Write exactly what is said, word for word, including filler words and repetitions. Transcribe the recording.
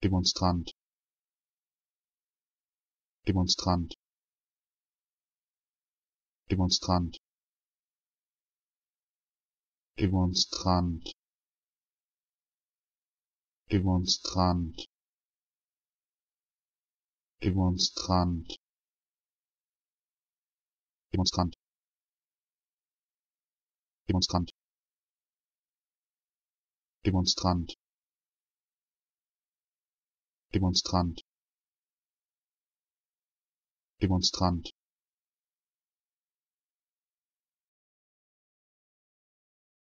Demonstrant, Demonstrant, Demonstrant, Demonstrant, Demonstrant, Demonstrant, Demonstrant, Demonstrant, Demonstrant, Demonstrant, Demonstrant,